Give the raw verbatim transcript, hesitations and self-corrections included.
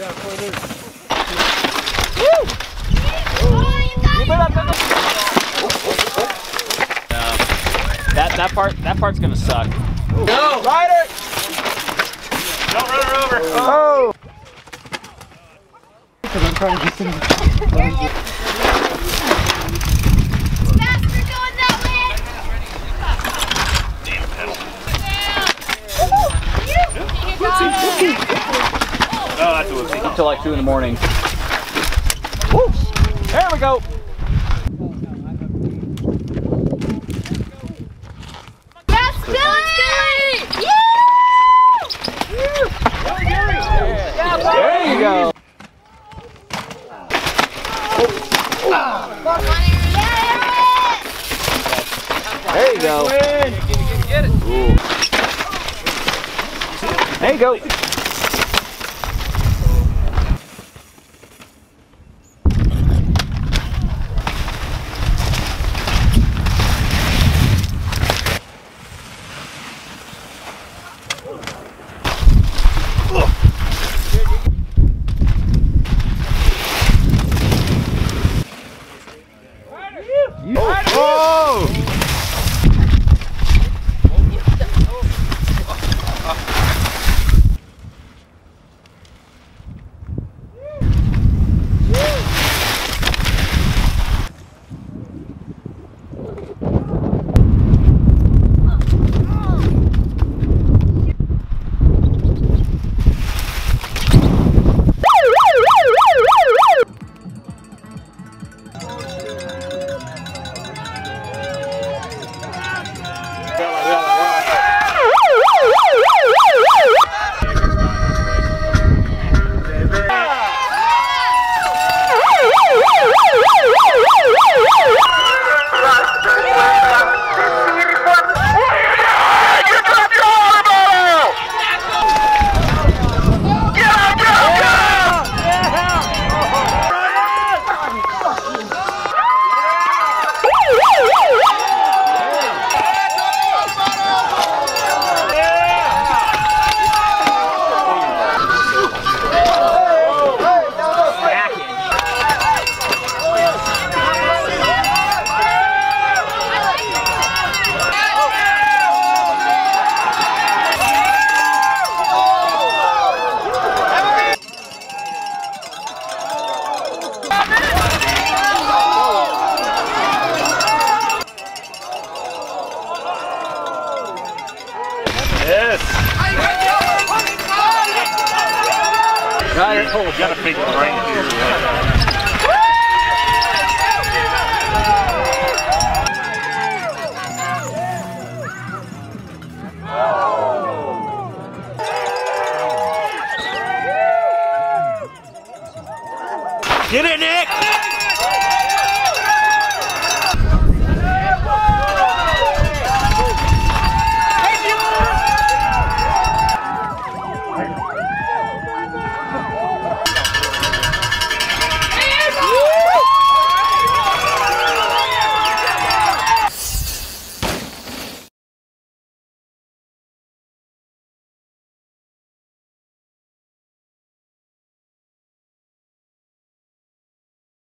That that part that part's gonna suck. Go, Ryder! Don't run her over. Oh! I'm trying to get some. Faster going that way! Damn pedal. Oh, that's a whoopsie. Until like two in the morning. Woo! There we go. Yes, Billy! There you go. There you go. Get it, get it. Ooh. There you go. Oh! Yes. Ryder. Oh, got a big right here. Get it, Nick!